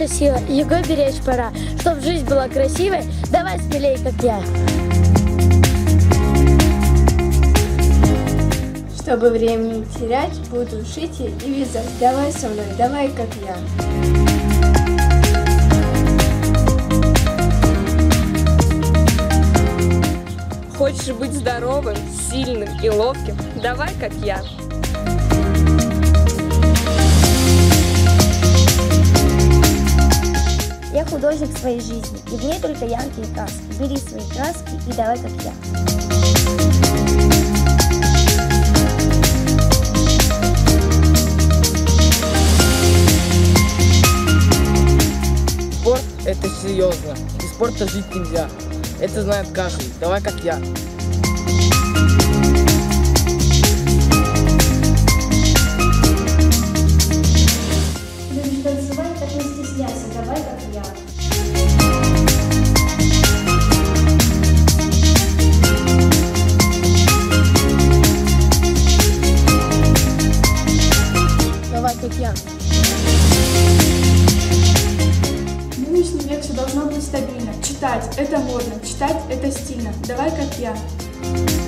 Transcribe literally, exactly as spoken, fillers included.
наша сила, его беречь пора. Чтоб жизнь была красивой, давай смелей, как я. Чтобы времени не терять, буду шить и вязать. Давай со мной, давай, как я. Хочешь быть здоровым, сильным и ловким? Давай, как я. Я художник своей жизни, и в ней только яркие краски. Бери свои краски и давай, как я. Спорт – это серьезно. Без спорта жить нельзя. Это знает каждый. Давай, как я. Любишь танцевать, так не стесняйся. Давай, как я. Давай, как я. Нынешний век все должно быть стабильно. Читать – это модно, читать – это стильно. Давай, как я.